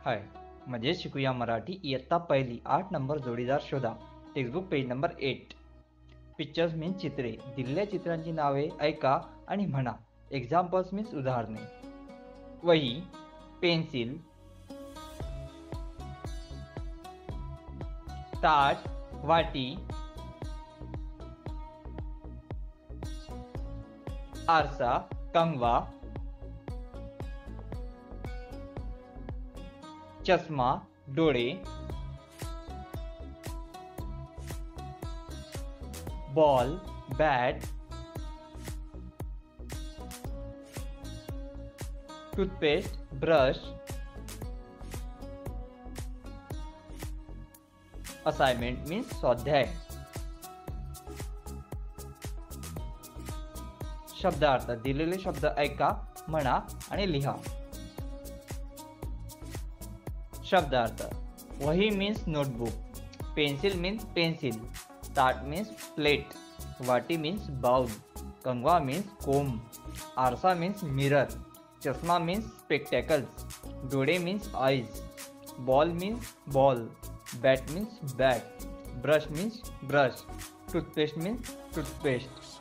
हाय, म्हणजे शिकूया मराठी इयत्ता पहिली 8 नंबर जोडीदार शोधा. Textbook page number 8. Pictures means चित्रे. दिलेल्या चित्रांची नावे ऐका आणि म्हणा. एक्झाम्पल्स मीन्स उदाहरणे. वही, पेन्सिल, ताट, वाटी, आरसा, कंगवा, चष्मा, डोळे, ball, bat, toothpaste, brush. Assignment means स्वाध्याय. शब्दार्थ. दिलेले शब्द ऐका, म्हणा आणि लिहा. शब्दार्थ. वही means notebook, pencil means pencil, ताट मीन्स प्लेट, वाटी मीन्स बाउल, कंगवा मीन्स कोम, आरसा मीन्स मिरर, चष्मा मीन्स स्पेक्टॅकल्स, डोळे means eyes, ball means ball, bat means bat, brush means brush, toothpaste means toothpaste.